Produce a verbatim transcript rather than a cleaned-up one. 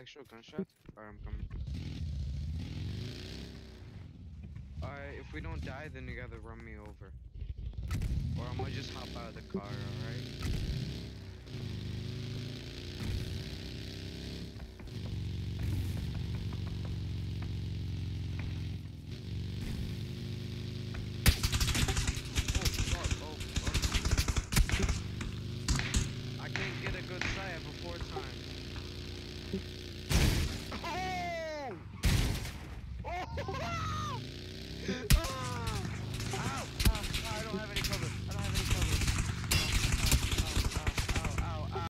actual gunshots? Alright, I'm coming. Alright, if we don't die, then you gotta run me over. Or I'm gonna just hop out of the car, alright?